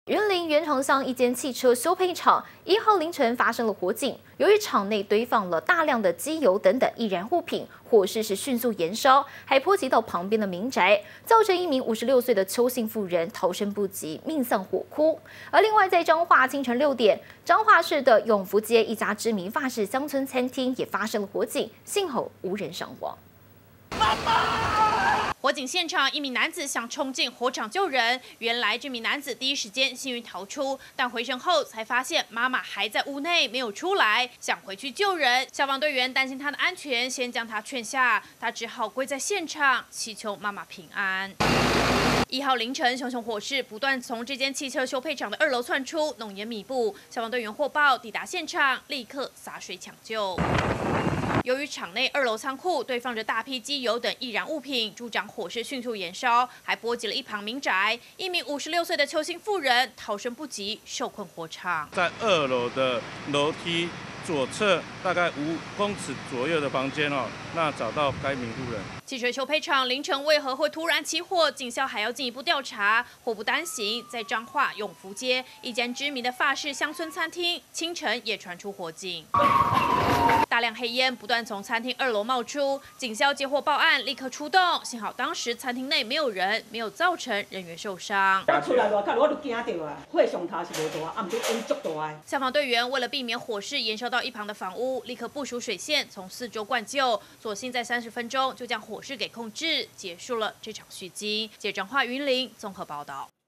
云林原长乡一间汽车修配厂1号凌晨发生了火警，由于厂内堆放了大量的机油等等易燃物品，火势是迅速延烧，还波及到旁边的民宅，造成一名56岁的邱姓妇人逃生不及，命丧火窟。而另外在彰化清晨6点，彰化市的永福街一家知名法式乡村餐厅也发生了火警，幸好无人伤亡。 火警现场，一名男子想冲进火场救人。原来这名男子第一时间幸运逃出，但回神后才发现妈妈还在屋内没有出来，想回去救人。消防队员担心他的安全，先将他劝下，他只好跪在现场祈求妈妈平安。1号凌晨，熊熊火势不断从这间汽车修配厂的2楼窜出，浓烟密布。消防队员获报抵达现场，立刻洒水抢救。由于厂内2楼仓库堆放着大批机油等易燃物品，助长火势迅速延烧，还波及了一旁民宅。一名56岁的邱姓妇人逃生不及，受困火场。 在2楼的楼梯左侧大概5公尺左右的房间那找到该名妇人。 汽车修配厂凌晨为何会突然起火？警校还要进一步调查。祸不单行，在彰化永福街一间知名的法式乡村餐厅，清晨也传出火警。大量黑烟不断从餐厅2楼冒出，警消接获报案，立刻出动。幸好当时餐厅内没有人，没有造成人员受伤。 我出来外口，我就惊到啊！火上头是无大，啊，毋过烟足大的。 消防队员为了避免火势延烧到一旁的房屋，立刻部署水线从4周灌救，所幸在30分钟就将火势给控制，结束了这场血惊。记者彰化云林综合报道。